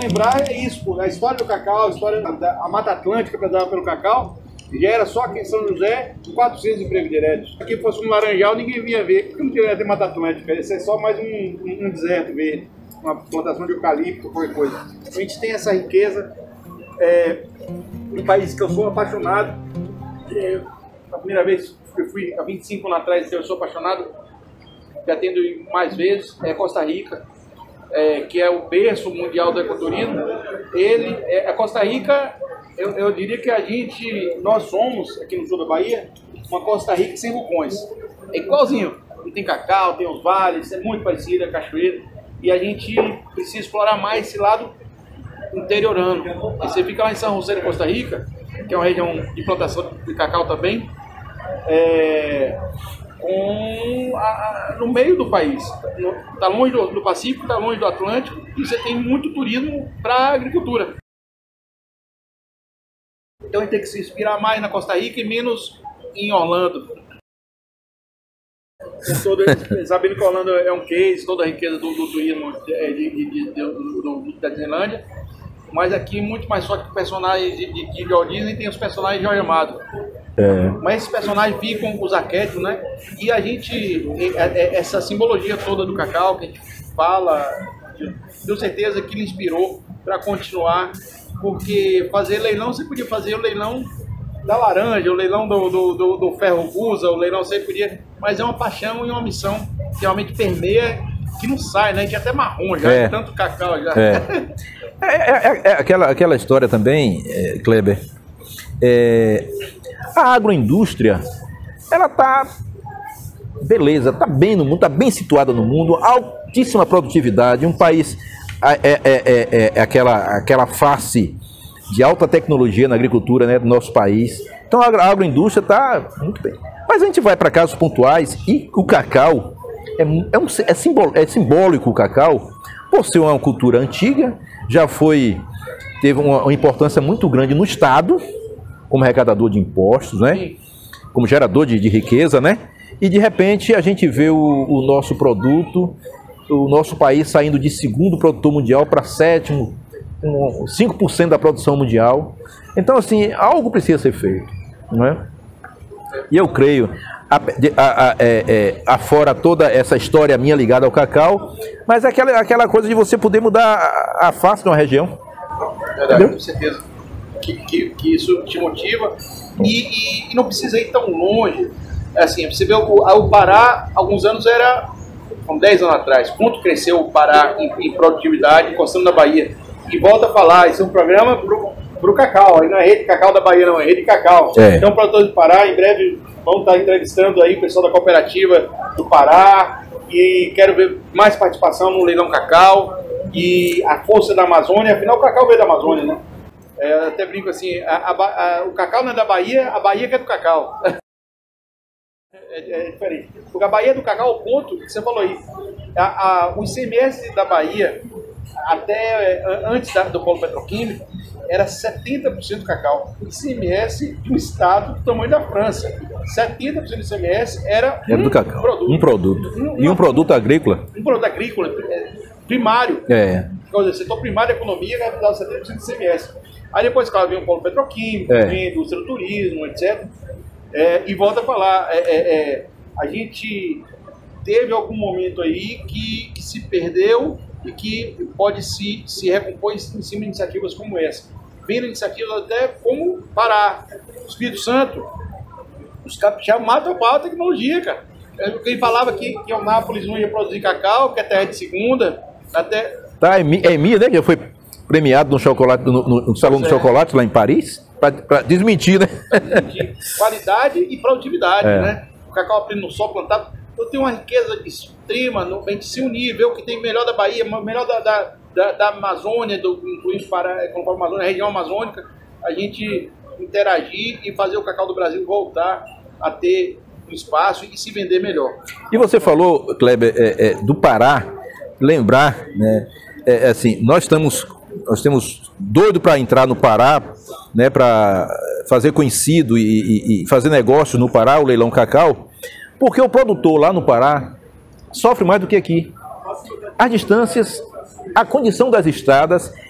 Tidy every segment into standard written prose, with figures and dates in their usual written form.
lembrar é isso, pô, a história do cacau, a história da Mata Atlântica prezada pelo cacau, já era só aqui em São José 400 empregos diretos. Se aqui fosse um Laranjal, ninguém vinha ver. Por que não tinha ter Mata Atlântica? Isso é só mais um deserto verde, uma plantação de eucalipto, qualquer coisa. A gente tem essa riqueza, um país que eu sou apaixonado. A primeira vez que eu fui, há 25 anos atrás, eu sou apaixonado, já tendo mais vezes, é Costa Rica. Que é o berço mundial do ecoturismo. A Costa Rica, eu diria que nós somos, aqui no sul da Bahia, uma Costa Rica sem vulcões. É igualzinho. Tem cacau, tem os vales, é muito parecido, é cachoeira. E a gente precisa explorar mais esse lado interiorano. E você fica lá em São José da Costa Rica, que é uma região de plantação de cacau também, no meio do país, está longe do Pacífico, está longe do Atlântico, e você tem muito turismo para agricultura. Então a gente tem que se inspirar mais na Costa Rica e menos em Orlando. Sabendo que Orlando é um case, toda a riqueza do turismo da Disneylândia, mas aqui muito mais forte que personagens de Walt Disney, tem os personagens de Jorge Amado. Mas esses personagens ficam os arquétipos, né? E a gente, essa simbologia toda do cacau que a gente fala, tenho certeza que ele inspirou para continuar, porque fazer leilão, você podia fazer o leilão da laranja, o leilão do ferro gusa, o leilão você podia, mas é uma paixão e uma missão que realmente permeia, que não sai, né? A gente é até marrom já, de tanto cacau já. Aquela história também, Kleber, a agroindústria, ela tá beleza, tá bem no mundo, tá bem situada no mundo, altíssima produtividade, um país aquela face de alta tecnologia na agricultura, né, do nosso país. Então a agroindústria tá muito bem. Mas a gente vai para casos pontuais e o cacau é simbólico, o cacau, por ser uma cultura antiga, teve uma importância muito grande no Estado, como arrecadador de impostos, né? Como gerador de riqueza, né? E de repente a gente vê o nosso produto, o nosso país saindo de segundo produtor mundial para sétimo, 5% da produção mundial. Então, assim, algo precisa ser feito, não é? E eu creio, afora toda essa história minha ligada ao cacau, mas aquela coisa de você poder mudar a face de uma região. Verdade, com certeza. Que isso te motiva e não precisa ir tão longe. Assim, você vê o Pará, alguns anos com 10 anos atrás, quanto cresceu o Pará em produtividade, encostando na Bahia. E volta a falar, isso é um programa pro cacau, aí não é rede cacau da Bahia não, é rede cacau. Então, produtores do Pará, em breve vamos estar entrevistando aí o pessoal da cooperativa do Pará, e quero ver mais participação no leilão cacau e a força da Amazônia. Afinal, o cacau veio da Amazônia, né? Eu até brinco assim, o cacau não é da Bahia, a Bahia que é do cacau. É diferente. Porque a Bahia é do cacau ao ponto que você falou aí. O ICMS da Bahia, até antes do polo petroquímico, era 70% cacau. O ICMS de um estado do tamanho da França. 70% do ICMS era do cacau. Um produto. Um produto agrícola. Um produto agrícola primário. O setor primário da economia dava 70% do ICMS. Aí depois, claro, vem o polo petroquímico, vem a indústria do turismo, etc. E volta a falar, a gente teve algum momento aí que se perdeu e que pode se recompor em cima de iniciativas como essa. Vendo iniciativas até como Pará, Espírito Santo, os capixabas matam a pau a tecnologia, cara. Quem falava que o Nápoles não ia produzir cacau, que é terra de segunda, até... Emília, né, que foi premiado no chocolate, no Salão do Chocolate lá em Paris, para desmentir, né? Qualidade e produtividade, né? O cacau aprendi no sol plantado. Eu tenho uma riqueza extrema, a gente se unir, ver o que tem melhor da Bahia, melhor da Amazônia, incluindo conforme a Amazônia, a região amazônica, a gente interagir e fazer o cacau do Brasil voltar a ter um espaço e se vender melhor. E você falou, Kleber, do Pará, lembrar, né? Assim, nós temos doido para entrar no Pará, né, para fazer conhecido e fazer negócio no Pará, o leilão cacau, porque o produtor lá no Pará sofre mais do que aqui. As distâncias, a condição das estradas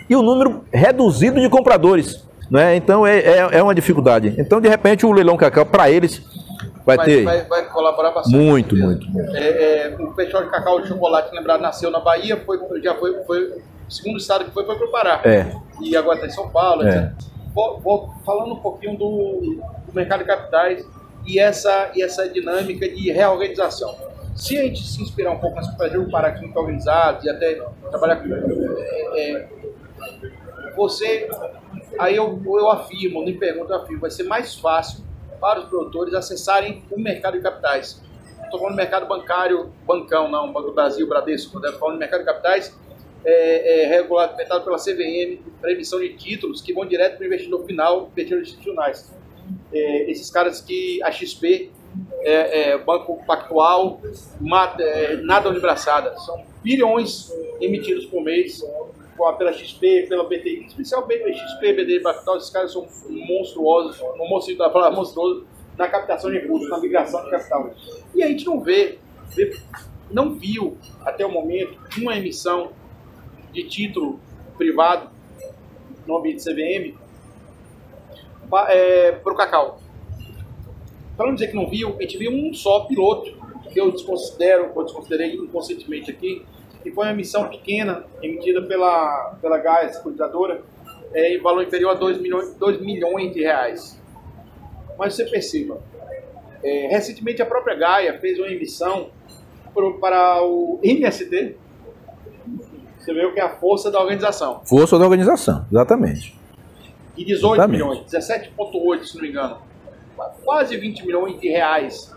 e o número reduzido de compradores, né? Então é uma dificuldade. Então, de repente, o leilão cacau, para eles, vai colaborar bastante. Muito. O Festival de Cacau de Chocolate, lembrado, nasceu na Bahia, foi o segundo estado que foi para o Pará. E agora está em São Paulo, etc. Vou falando um pouquinho do mercado de capitais e essa dinâmica de reorganização. Se a gente se inspirar um pouco nas cooperativas do Pará, que são organizadas, e até trabalhar com você, aí eu afirmo, nem pergunto, eu afirmo, vai ser mais fácil para os produtores acessarem o mercado de capitais. Estou falando do mercado bancário, bancão não, Banco do Brasil, Bradesco, quando eu falo do mercado de capitais, regulamentado pela CVM, para emissão de títulos que vão direto para o investidor final, investidores institucionais. Esses caras que a XP, Banco Pactual, nada unibraçada, são bilhões emitidos por mês pela XP, pela BTI, em especial XP, BDI, Pactual. Esses caras são monstruosos, não moço da palavra monstruoso, na captação de recursos, na migração de capital. E a gente não viu até o momento uma emissão de título privado no ambiente CVM para o cacau. Para não dizer que não viu, a gente viu um só piloto, que eu desconsiderei inconscientemente aqui, que foi uma emissão pequena, emitida pela Gaia, securitizadora, em valor inferior a 2 milhões de reais. Mas você perceba, recentemente a própria Gaia fez uma emissão para o MST. Você vê o que é a força da organização. Força da organização, exatamente. E 18 milhões, 17,8 se não me engano. Quase 20 milhões de reais.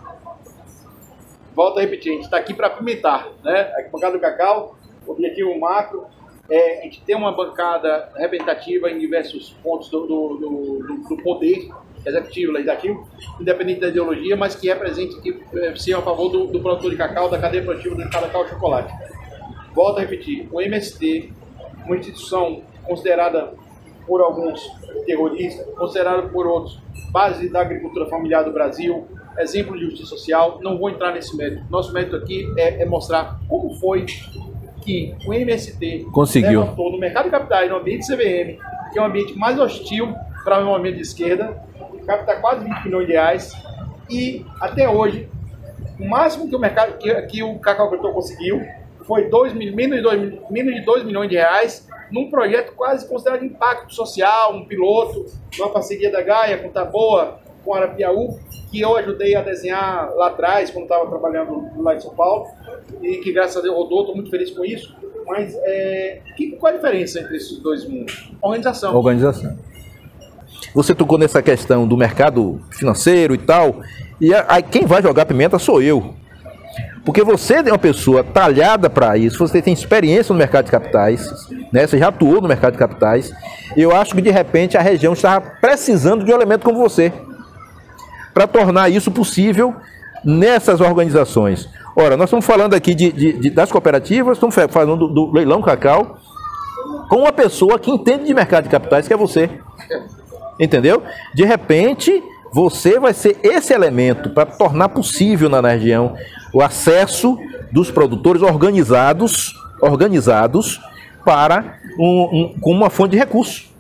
Volto a repetir, a gente está aqui para apimentar, né? A bancada do cacau, o objetivo macro é a gente ter uma bancada representativa em diversos pontos do poder executivo, legislativo, independente da ideologia, mas que represente, que seja a favor do produtor de cacau, da cadeia produtiva do cacau e chocolate. Volto a repetir, o MST, uma instituição considerada por alguns terrorista, considerada por outros base da agricultura familiar do Brasil, exemplo de justiça social, não vou entrar nesse mérito. Nosso mérito aqui é mostrar como foi que o MST conseguiu levantou no mercado de capitais, no ambiente CVM, que é um ambiente mais hostil para o movimento de esquerda, captar quase 20 milhões de reais, e até hoje, o máximo que o Cacau Agricultor conseguiu foi menos de 2 milhões de reais num projeto quase considerado de impacto social, um piloto, uma parceria da Gaia com Taboa, com Arapiaú, que eu ajudei a desenhar lá atrás, quando estava trabalhando lá em São Paulo, e que graças a Deus rodou, estou muito feliz com isso. Mas qual a diferença entre esses dois mundos? Organização. Você tocou nessa questão do mercado financeiro e tal, e aí quem vai jogar pimenta sou eu. Porque você é uma pessoa talhada para isso, você tem experiência no mercado de capitais, né? Você já atuou no mercado de capitais. Eu acho que de repente a região estava precisando de um elemento como você, para tornar isso possível nessas organizações. Ora, nós estamos falando aqui das cooperativas, estamos falando do leilão cacau, com uma pessoa que entende de mercado de capitais, que é você. Entendeu? De repente, você vai ser esse elemento para tornar possível na região o acesso dos produtores organizados para com uma fonte de recursos.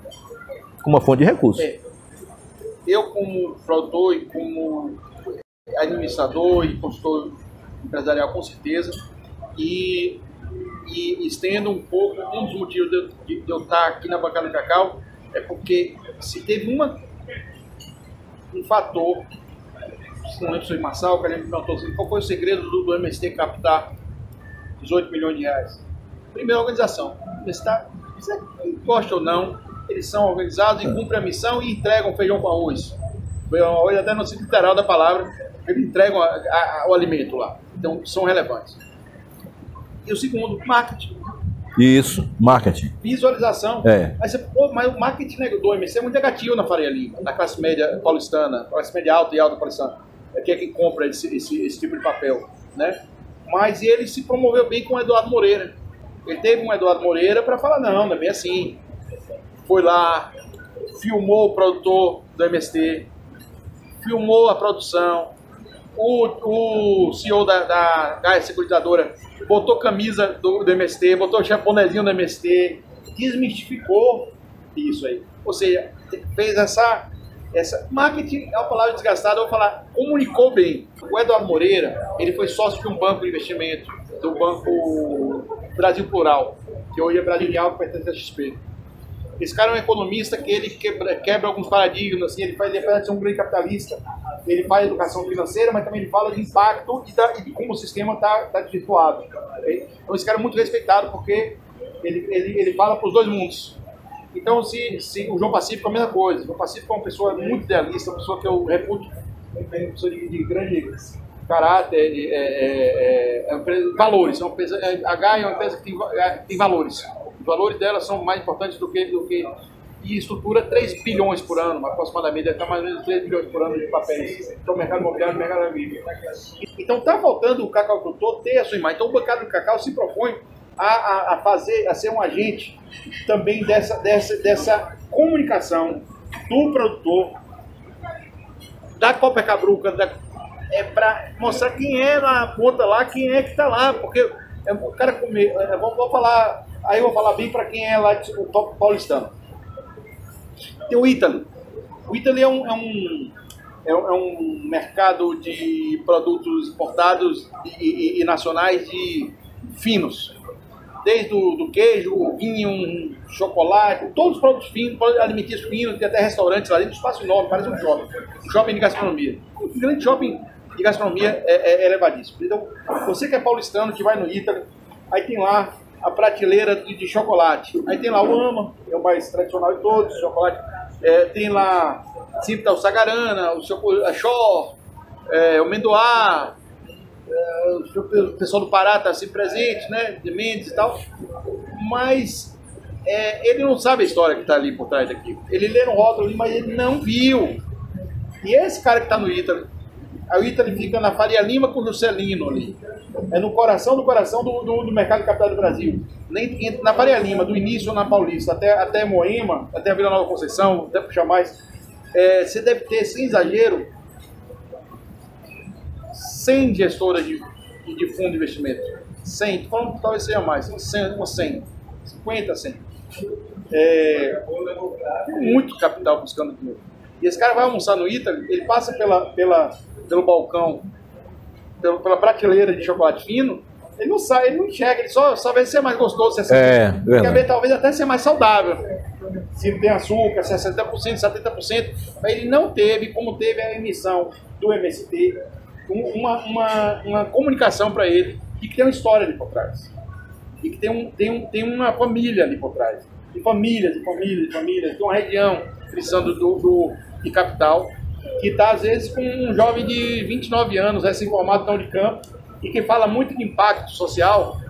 Eu, como produtor e como administrador e consultor empresarial, com certeza, e estendo um pouco, um dos motivos de eu estar aqui na bancada do cacau é porque se teve um fator, não lembro se foi Massal, que a gente perguntou assim, qual foi o segredo do MST captar 18 milhões de reais? Primeiro, a organização. Você gosta ou não, eles são organizados e cumprem a missão e entregam feijão com arroz. Feijão com arroz, até no sentido literal da palavra, eles entregam o alimento lá. Então, são relevantes. E o segundo, marketing. Isso, marketing. Visualização. Mas o marketing do MST é muito negativo na Faria Lima, na classe média paulistana, classe média alta e alta paulistana, que é quem compra esse tipo de papel, né? Mas ele se promoveu bem com o Eduardo Moreira. Ele teve um Eduardo Moreira para falar, não é bem assim. Foi lá, filmou o produtor do MST, filmou a produção, o CEO da Gaia Securitizadora botou camisa do MST, botou o chaponezinho do MST, desmistificou isso aí. Ou seja, fez essa marketing é uma palavra desgastada, eu vou falar, comunicou bem. O Eduardo Moreira, ele foi sócio de um banco de investimento, do Banco Brasil Plural, que hoje é Brasilial, que pertence à XP. Esse cara é um economista que ele quebra alguns paradigmas, assim, ele apesar de ser um grande capitalista, ele faz educação financeira, mas também ele fala de impacto e de como o sistema está desvirtuado. Então esse cara é muito respeitado porque ele fala para os dois mundos. Então, se o João Pacífico é a mesma coisa. O João Pacífico é uma pessoa muito idealista, uma pessoa que eu reputo, uma pessoa de grande caráter, valores. A Gaia é uma empresa que tem valores. Os valores dela são mais importantes do que e estrutura 3 bilhões por ano, aproximadamente, deve estar mais ou menos 3 bilhões por ano de papéis. Então, o mercado imobiliário e o mercado agrícola. Então, está faltando o cacau produtor ter a sua imagem. Então, o Bancada do Cacau se propõe a ser um agente também dessa comunicação do produtor, da Copacabruca, para mostrar quem é na ponta lá, quem é que está lá, porque o cara comer, vou falar, aí eu vou falar bem para quem é lá de paulistano. Tem o Ítalo. O Ítalo é um mercado de produtos importados e nacionais de finos. Desde do queijo, vinho, chocolate, todos os produtos finos, alimentícios finos, tem até restaurantes lá dentro, um espaço enorme, parece um shopping de gastronomia. Um grande shopping de gastronomia é elevadíssimo. Então, você que é paulistano, que vai no Ítalo, aí tem lá a prateleira de chocolate. Aí tem lá o Ama, é o mais tradicional de todos, chocolate. Tem lá sempre o Sagarana, a Chor, o Mendoá, o pessoal do Pará está sempre presente, né, de Mendes e tal, mas ele não sabe a história que está ali por trás daquilo. Ele lê no rótulo ali, mas ele não viu. E esse cara que está no Ítalo, o Ítalo fica na Faria Lima com o Juscelino ali. É no coração do mercado de capital do Brasil. Na Faria Lima, do início na Paulista, até Moema, até a Vila Nova Conceição, até puxar mais, você deve ter, sem exagero, 100 gestoras de fundo de investimento. 100, tô falando que talvez seja mais, 100, 50, 100. Tem muito capital buscando dinheiro. E esse cara vai almoçar no Ítalo, ele passa pelo balcão, pela prateleira de chocolate fino, ele não sai, ele não enxerga, ele só vê se é mais gostoso, se é quer ver talvez até ser mais saudável. Se tem açúcar, 60%, 70%, mas ele não teve, como teve a emissão do MST, uma comunicação para ele e que tem uma história ali por trás. E que tem uma família ali por trás. De famílias. Tem uma região precisando de capital que está, às vezes, com um jovem de 29 anos, recém-formado na Unicamp, e que fala muito de impacto social.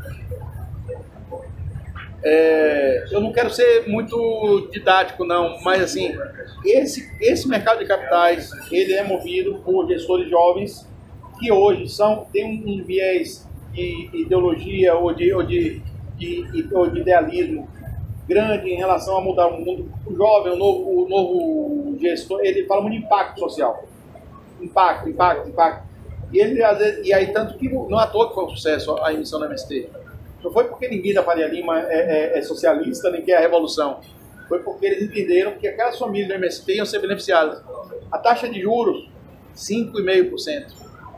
Eu não quero ser muito didático, não, mas assim, esse mercado de capitais, ele é movido por gestores jovens que hoje têm um viés de ideologia ou de idealismo grande em relação a mudar o mundo. O jovem, o novo gestor, ele fala muito de impacto social. Impacto. E aí, tanto que não é à toa que foi um sucesso a emissão da MST. Não foi porque ninguém da Faria Lima é socialista, nem quer a revolução. Foi porque eles entenderam que aquelas famílias do MST iam ser beneficiadas. A taxa de juros, 5,5%.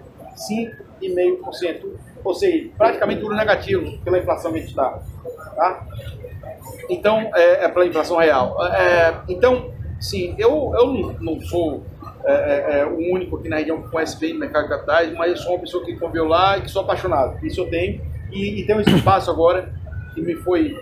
5,5%. Ou seja, praticamente juros negativos pela inflação que a gente está. Tá? Então, pela inflação real. Então, sim, eu não sou o único aqui na região que conhece bem o mercado de capitais, mas eu sou uma pessoa que conviveu lá e que sou apaixonado. Isso eu tenho. E tem um espaço agora que me foi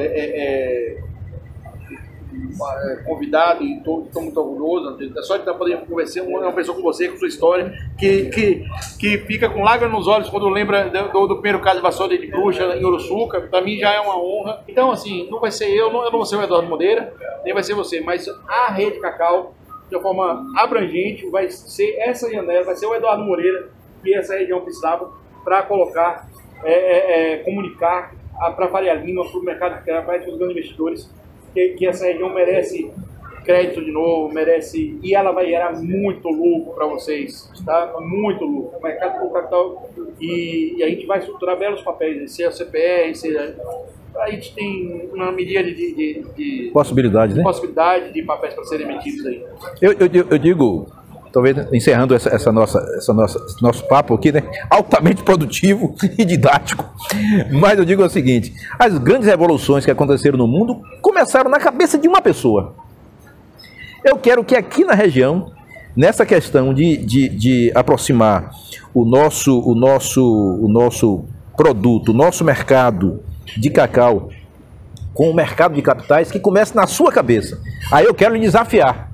convidado e estou muito orgulhoso. É só de estar podendo conversar uma pessoa com você, com sua história, que fica com lágrimas nos olhos quando lembra do primeiro caso de vassoura de bruxa em Uruçuca. Para mim já é uma honra. Então, assim, não vai ser eu não vou ser o Eduardo Moreira, nem vai ser você, mas a Rede Cacau, de uma forma abrangente, vai ser essa janela, vai ser o Eduardo Moreira que essa região precisava para colocar, comunicar para a Faria Lima, para o mercado, para os grandes investidores, que essa região merece crédito de novo, merece, e ela vai gerar muito lucro para vocês, tá? Muito lucro. O mercado com capital, e a gente vai estruturar belos papéis, seja o CPR, seja a gente tem uma medida de possibilidade, né? Possibilidade de papéis para serem emitidos aí. Eu digo, talvez encerrando esse nosso papo aqui, né? Altamente produtivo e didático. Mas eu digo o seguinte: as grandes revoluções que aconteceram no mundo começaram na cabeça de uma pessoa. Eu quero que aqui na região, nessa questão de aproximar o nosso produto, o nosso mercado de cacau com o mercado de capitais, que comece na sua cabeça. Aí eu quero lhe desafiar.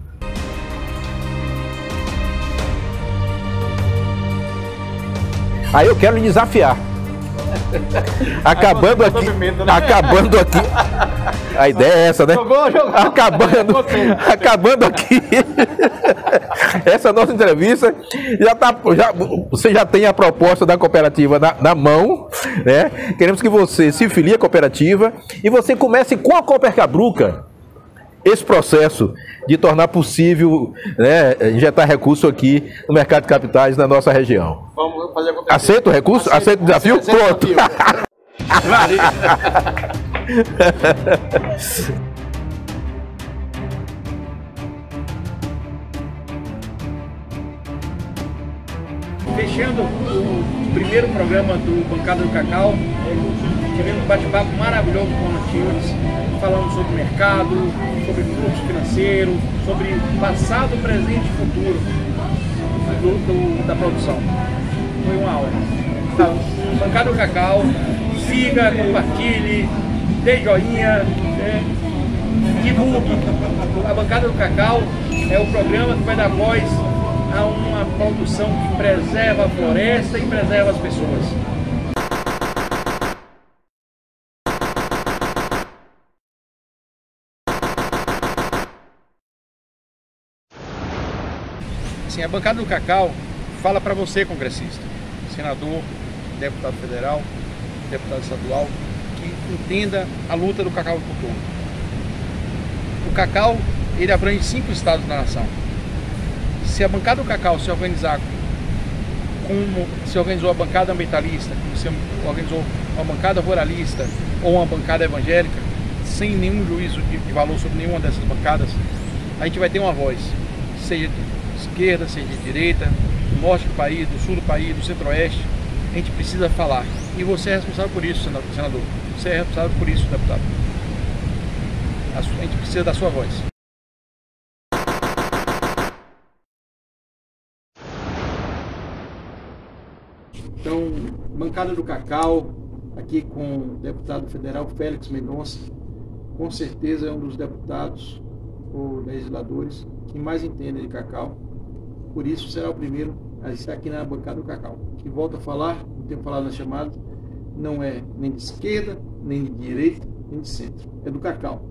Acabando aqui. A ideia é essa, né? Acabando aqui. Essa nossa entrevista você já tem a proposta da cooperativa na mão, né? Queremos que você se filie à cooperativa e você comece com a Coopercabruca esse processo de tornar possível, né, injetar recurso aqui no mercado de capitais na nossa região. Vamos fazer acontecer. Aceita o recurso? Aceita o desafio? Pronto. Fechando o primeiro programa do Bancada do Cacau, tivemos um bate-papo maravilhoso com o Matheus, falando sobre o mercado, sobre fluxo financeiro, sobre passado, presente e futuro da produção. Foi uma aula. Então, Bancada do Cacau, siga, compartilhe, dê joinha, divulgue. A Bancada do Cacau é o programa que vai dar voz a uma produção que preserva a floresta e preserva as pessoas. Assim, a Bancada do Cacau fala para você, congressista, senador, deputado federal, deputado estadual, que entenda a luta do cacauicultor. O cacau, ele abrange 5 estados da nação. Se a Bancada do Cacau se organizar como se organizou a bancada ambientalista, como se organizou uma bancada ruralista ou uma bancada evangélica, sem nenhum juízo de valor sobre nenhuma dessas bancadas, a gente vai ter uma voz, seja de esquerda, seja de direita, do norte do país, do sul do país, do centro-oeste. A gente precisa falar. E você é responsável por isso, senador. Você é responsável por isso, deputado. A gente precisa da sua voz. Então, Bancada do Cacau, aqui com o deputado federal Félix Mendonça, com certeza é um dos deputados ou legisladores que mais entendem de cacau. Por isso, será o primeiro a estar aqui na Bancada do Cacau. Que volto a falar, não tenho falado na chamada, não é nem de esquerda, nem de direita, nem de centro. É do cacau.